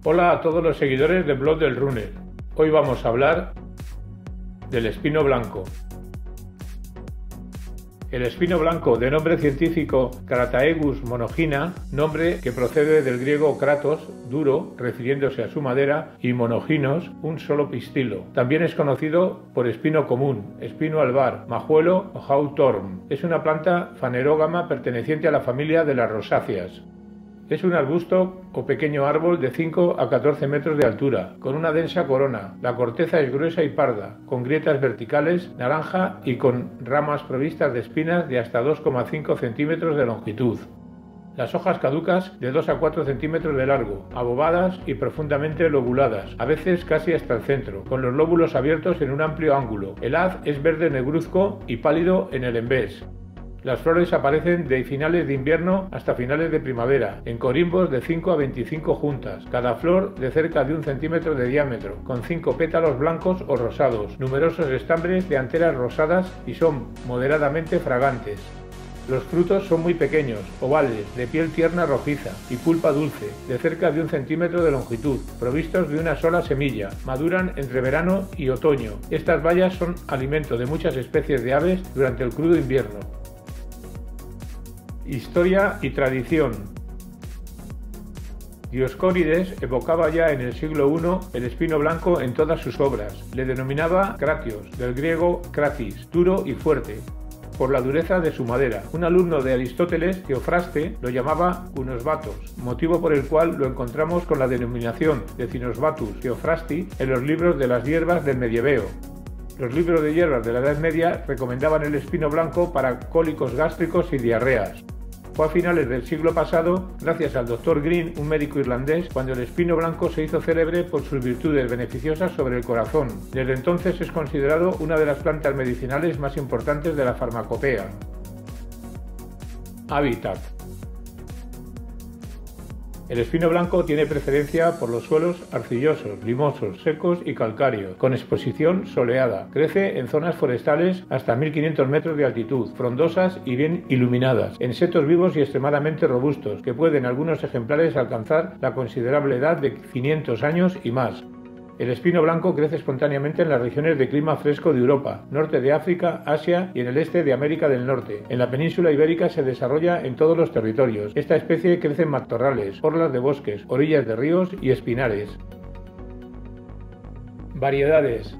Hola a todos los seguidores del blog del Runner. Hoy vamos a hablar del espino blanco. El espino blanco, de nombre científico Crataegus monogina, nombre que procede del griego kratos, duro, refiriéndose a su madera, y monoginos, un solo pistilo. También es conocido por espino común, espino albar, majuelo o hawthorn. Es una planta fanerógama perteneciente a la familia de las rosáceas. Es un arbusto o pequeño árbol de 5 a 14 metros de altura, con una densa corona. La corteza es gruesa y parda, con grietas verticales, naranja y con ramas provistas de espinas de hasta 2,5 centímetros de longitud. Las hojas caducas de 2 a 4 centímetros de largo, abovadas y profundamente lobuladas, a veces casi hasta el centro, con los lóbulos abiertos en un amplio ángulo. El haz es verde negruzco y pálido en el envés. Las flores aparecen de finales de invierno hasta finales de primavera, en corimbos de 5 a 25 juntas, cada flor de cerca de 1 centímetro de diámetro, con 5 pétalos blancos o rosados, numerosos estambres de anteras rosadas y son moderadamente fragantes. Los frutos son muy pequeños, ovales, de piel tierna rojiza y pulpa dulce, de cerca de 1 centímetro de longitud, provistos de una sola semilla. Maduran entre verano y otoño. Estas bayas son alimento de muchas especies de aves durante el crudo invierno. Historia y tradición. Dioscórides evocaba ya en el siglo I el espino blanco en todas sus obras. Le denominaba kratios, del griego kratis, duro y fuerte, por la dureza de su madera. Un alumno de Aristóteles, Teofraste, lo llamaba Cunosbatos, motivo por el cual lo encontramos con la denominación de Cinosbatus Theophrasti en los libros de las hierbas del Medieveo. Los libros de hierbas de la Edad Media recomendaban el espino blanco para cólicos gástricos y diarreas. Fue a finales del siglo pasado, gracias al Dr. Green, un médico irlandés, cuando el espino blanco se hizo célebre por sus virtudes beneficiosas sobre el corazón. Desde entonces es considerado una de las plantas medicinales más importantes de la farmacopea. Hábitat. El espino blanco tiene preferencia por los suelos arcillosos, limosos, secos y calcáreos, con exposición soleada. Crece en zonas forestales hasta 1500 metros de altitud, frondosas y bien iluminadas, en setos vivos y extremadamente robustos, que pueden algunos ejemplares alcanzar la considerable edad de 500 años y más. El espino blanco crece espontáneamente en las regiones de clima fresco de Europa, norte de África, Asia y en el este de América del Norte. En la península ibérica se desarrolla en todos los territorios. Esta especie crece en matorrales, orlas de bosques, orillas de ríos y espinares. Variedades.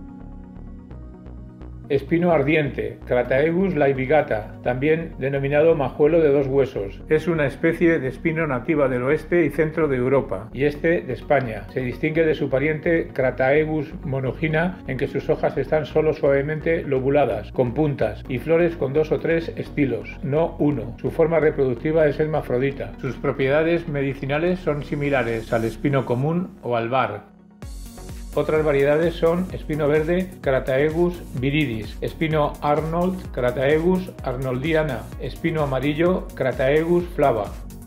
Espino ardiente, Crataegus laevigata, también denominado majuelo de dos huesos. Es una especie de espino nativa del oeste y centro de Europa y este de España. Se distingue de su pariente Crataegus monogina en que sus hojas están solo suavemente lobuladas, con puntas y flores con 2 o 3 estilos, no uno. Su forma reproductiva es hermafrodita. Sus propiedades medicinales son similares al espino común o albar. Otras variedades son espino verde, Crataegus viridis, espino Arnold, Crataegus arnoldiana, espino amarillo, Crataegus flava.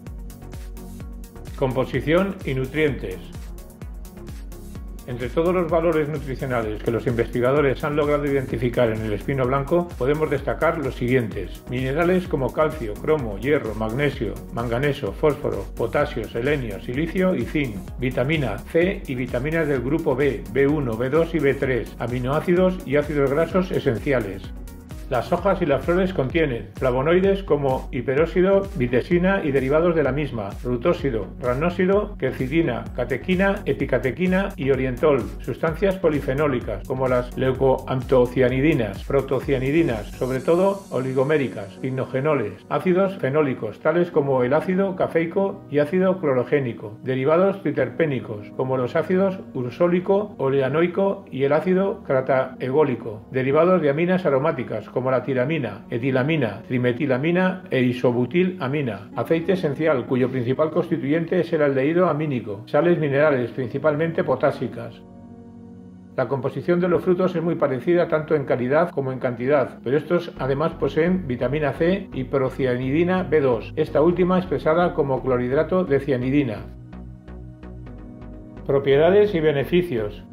Composición y nutrientes. Entre todos los valores nutricionales que los investigadores han logrado identificar en el espino blanco, podemos destacar los siguientes: minerales como calcio, cromo, hierro, magnesio, manganeso, fósforo, potasio, selenio, silicio y zinc, vitamina C y vitaminas del grupo B, B1, B2 y B3, aminoácidos y ácidos grasos esenciales. Las hojas y las flores contienen flavonoides como hiperóxido, vitesina y derivados de la misma, rutóxido, ranósido, quercitina, catequina, epicatequina y orientol, sustancias polifenólicas como las leucoantocianidinas, protocianidinas, sobre todo oligoméricas, pignogenoles, ácidos fenólicos tales como el ácido cafeico y ácido clorogénico, derivados triterpénicos como los ácidos ursólico, oleanoico y el ácido crataególico, derivados de aminas aromáticas como la tiramina, etilamina, trimetilamina e isobutilamina, aceite esencial cuyo principal constituyente es el aldehído amínico, sales minerales principalmente potásicas. La composición de los frutos es muy parecida tanto en calidad como en cantidad, pero estos además poseen vitamina C y procianidina B2, esta última expresada como clorhidrato de cianidina. Propiedades y beneficios.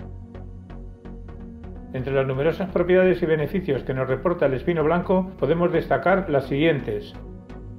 Entre las numerosas propiedades y beneficios que nos reporta el espino blanco podemos destacar las siguientes.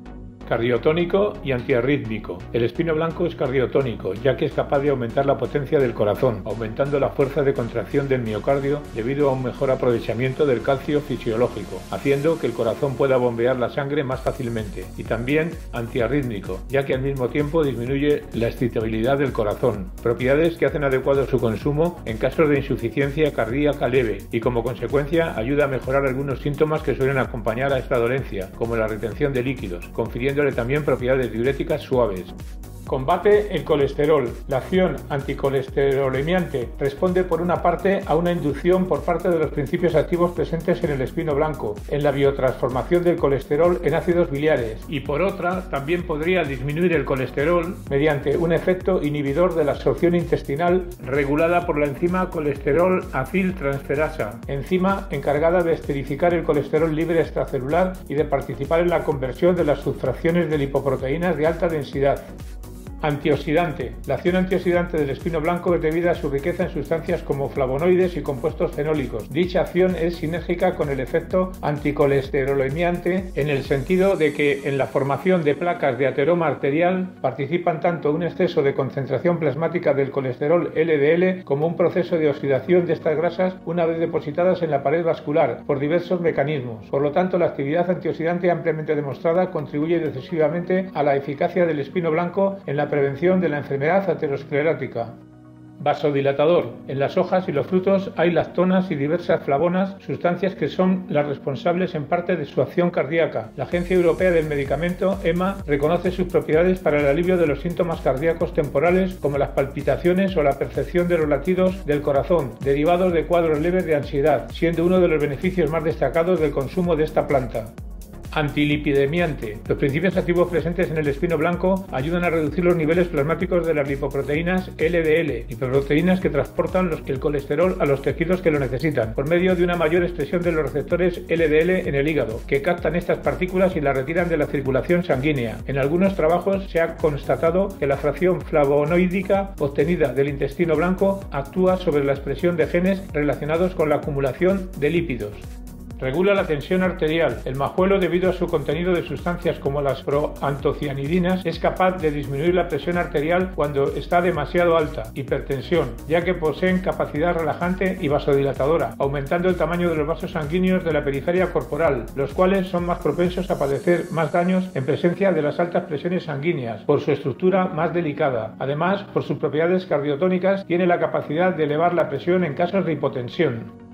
Cardiotónico y antiarrítmico. El espino blanco es cardiotónico, ya que es capaz de aumentar la potencia del corazón, aumentando la fuerza de contracción del miocardio debido a un mejor aprovechamiento del calcio fisiológico, haciendo que el corazón pueda bombear la sangre más fácilmente. Y también antiarrítmico, ya que al mismo tiempo disminuye la excitabilidad del corazón, propiedades que hacen adecuado su consumo en casos de insuficiencia cardíaca leve y como consecuencia ayuda a mejorar algunos síntomas que suelen acompañar a esta dolencia, como la retención de líquidos, confiriéndole también propiedades diuréticas suaves. Combate el colesterol. La acción anticolesterolemiante responde por una parte a una inducción por parte de los principios activos presentes en el espino blanco, en la biotransformación del colesterol en ácidos biliares, y por otra también podría disminuir el colesterol mediante un efecto inhibidor de la absorción intestinal regulada por la enzima colesterol aciltransferasa, enzima encargada de esterificar el colesterol libre extracelular y de participar en la conversión de las subfracciones de lipoproteínas de alta densidad. Antioxidante. La acción antioxidante del espino blanco es debida a su riqueza en sustancias como flavonoides y compuestos fenólicos. Dicha acción es sinérgica con el efecto anticolesterolemiante en el sentido de que en la formación de placas de ateroma arterial participan tanto un exceso de concentración plasmática del colesterol LDL como un proceso de oxidación de estas grasas una vez depositadas en la pared vascular por diversos mecanismos. Por lo tanto, la actividad antioxidante ampliamente demostrada contribuye decisivamente a la eficacia del espino blanco en la prevención de la enfermedad aterosclerótica. Vasodilatador. En las hojas y los frutos hay lactonas y diversas flavonas, sustancias que son las responsables en parte de su acción cardíaca. La Agencia Europea del Medicamento, EMA, reconoce sus propiedades para el alivio de los síntomas cardíacos temporales como las palpitaciones o la percepción de los latidos del corazón, derivados de cuadros leves de ansiedad, siendo uno de los beneficios más destacados del consumo de esta planta. Antilipidemiante. Los principios activos presentes en el espino blanco ayudan a reducir los niveles plasmáticos de las lipoproteínas LDL, lipoproteínas que transportan el colesterol a los tejidos que lo necesitan, por medio de una mayor expresión de los receptores LDL en el hígado, que captan estas partículas y las retiran de la circulación sanguínea. En algunos trabajos se ha constatado que la fracción flavonoídica obtenida del intestino blanco actúa sobre la expresión de genes relacionados con la acumulación de lípidos. Regula la tensión arterial. El majuelo, debido a su contenido de sustancias como las proantocianidinas, es capaz de disminuir la presión arterial cuando está demasiado alta, hipertensión, ya que poseen capacidad relajante y vasodilatadora, aumentando el tamaño de los vasos sanguíneos de la periferia corporal, los cuales son más propensos a padecer más daños en presencia de las altas presiones sanguíneas, por su estructura más delicada. Además, por sus propiedades cardiotónicas, tiene la capacidad de elevar la presión en casos de hipotensión.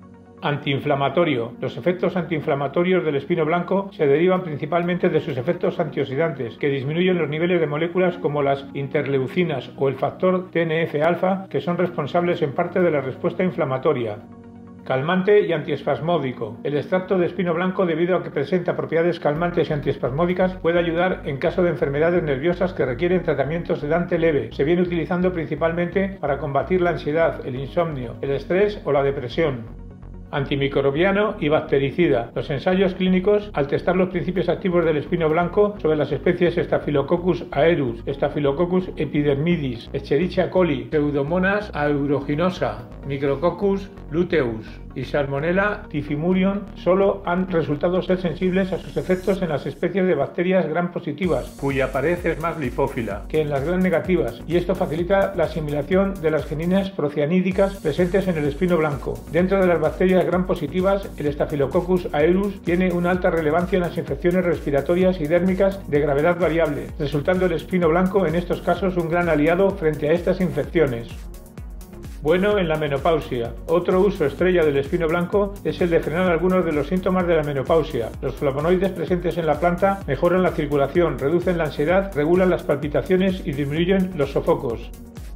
Antiinflamatorio. Los efectos antiinflamatorios del espino blanco se derivan principalmente de sus efectos antioxidantes, que disminuyen los niveles de moléculas como las interleucinas o el factor TNF-alfa, que son responsables en parte de la respuesta inflamatoria. Calmante y antiespasmódico. El extracto de espino blanco, debido a que presenta propiedades calmantes y antiespasmódicas, puede ayudar en caso de enfermedades nerviosas que requieren tratamiento sedante leve. Se viene utilizando principalmente para combatir la ansiedad, el insomnio, el estrés o la depresión. Antimicrobiano y bactericida. Los ensayos clínicos, al testar los principios activos del espino blanco sobre las especies Staphylococcus aureus, Staphylococcus epidermidis, Escherichia coli, Pseudomonas aeruginosa, Micrococcus luteus y Salmonella typhimurion, solo han resultado ser sensibles a sus efectos en las especies de bacterias gram positivas, cuya pared es más lipófila, que en las gram negativas, y esto facilita la asimilación de las geninas procianídicas presentes en el espino blanco. Dentro de las bacterias gram positivas, el Staphylococcus aureus tiene una alta relevancia en las infecciones respiratorias y dérmicas de gravedad variable, resultando el espino blanco en estos casos un gran aliado frente a estas infecciones. Bueno en la menopausia. Otro uso estrella del espino blanco es el de frenar algunos de los síntomas de la menopausia. Los flavonoides presentes en la planta mejoran la circulación, reducen la ansiedad, regulan las palpitaciones y disminuyen los sofocos.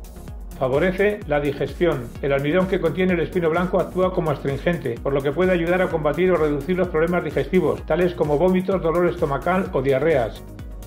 Favorece la digestión. El almidón que contiene el espino blanco actúa como astringente, por lo que puede ayudar a combatir o reducir los problemas digestivos, tales como vómitos, dolor estomacal o diarreas.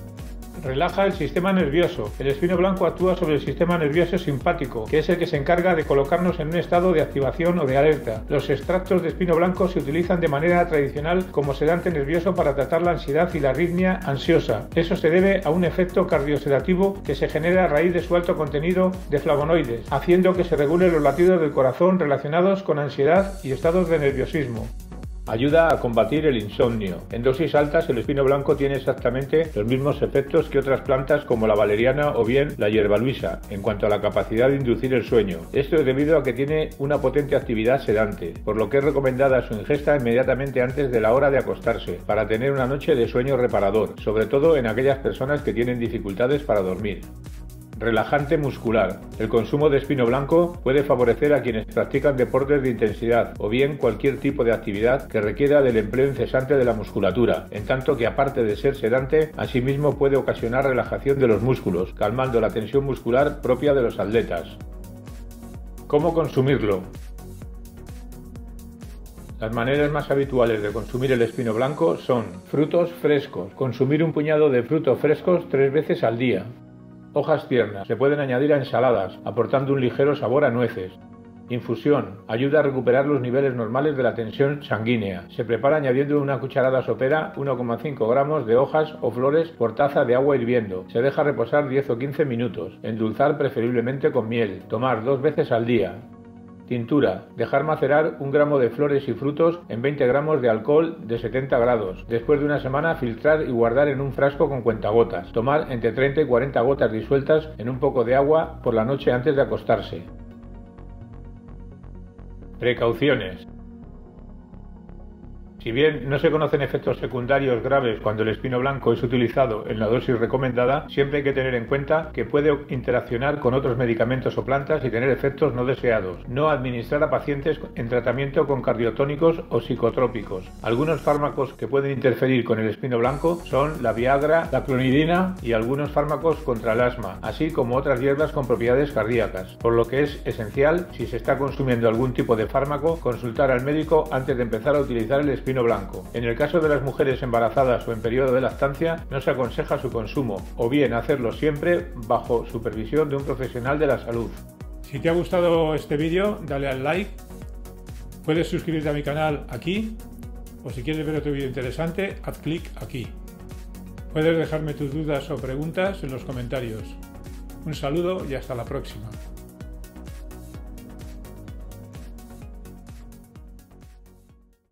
Relaja el sistema nervioso. El espino blanco actúa sobre el sistema nervioso simpático, que es el que se encarga de colocarnos en un estado de activación o de alerta. Los extractos de espino blanco se utilizan de manera tradicional como sedante nervioso para tratar la ansiedad y la arritmia ansiosa. Eso se debe a un efecto cardiosedativo que se genera a raíz de su alto contenido de flavonoides, haciendo que se regulen los latidos del corazón relacionados con ansiedad y estados de nerviosismo. Ayuda a combatir el insomnio. En dosis altas, el espino blanco tiene exactamente los mismos efectos que otras plantas como la valeriana o bien la hierbaluisa, en cuanto a la capacidad de inducir el sueño. Esto es debido a que tiene una potente actividad sedante, por lo que es recomendada su ingesta inmediatamente antes de la hora de acostarse, para tener una noche de sueño reparador, sobre todo en aquellas personas que tienen dificultades para dormir. Relajante muscular. El consumo de espino blanco puede favorecer a quienes practican deportes de intensidad o bien cualquier tipo de actividad que requiera del empleo incesante de la musculatura, en tanto que aparte de ser sedante, asimismo puede ocasionar relajación de los músculos, calmando la tensión muscular propia de los atletas. ¿Cómo consumirlo? Las maneras más habituales de consumir el espino blanco son frutos frescos. Consumir un puñado de frutos frescos 3 veces al día. Hojas tiernas. Se pueden añadir a ensaladas, aportando un ligero sabor a nueces. Infusión. Ayuda a recuperar los niveles normales de la tensión sanguínea. Se prepara añadiendo una cucharada sopera 1,5 gramos de hojas o flores por taza de agua hirviendo. Se deja reposar 10 o 15 minutos. Endulzar preferiblemente con miel. Tomar 2 veces al día. Tintura. Dejar macerar 1 gramo de flores y frutos en 20 gramos de alcohol de 70 grados. Después de una semana, filtrar y guardar en un frasco con cuentagotas. Tomar entre 30 y 40 gotas disueltas en un poco de agua por la noche antes de acostarse. Precauciones. Si bien no se conocen efectos secundarios graves cuando el espino blanco es utilizado en la dosis recomendada, siempre hay que tener en cuenta que puede interaccionar con otros medicamentos o plantas y tener efectos no deseados. No administrar a pacientes en tratamiento con cardiotónicos o psicotrópicos. Algunos fármacos que pueden interferir con el espino blanco son la Viagra, la clonidina y algunos fármacos contra el asma, así como otras hierbas con propiedades cardíacas, por lo que es esencial, si se está consumiendo algún tipo de fármaco, consultar al médico antes de empezar a utilizar el espino blanco. En el caso de las mujeres embarazadas o en periodo de lactancia, no se aconseja su consumo, o bien hacerlo siempre bajo supervisión de un profesional de la salud. Si te ha gustado este vídeo, dale al like, puedes suscribirte a mi canal aquí, o si quieres ver otro vídeo interesante, haz clic aquí. Puedes dejarme tus dudas o preguntas en los comentarios. Un saludo y hasta la próxima.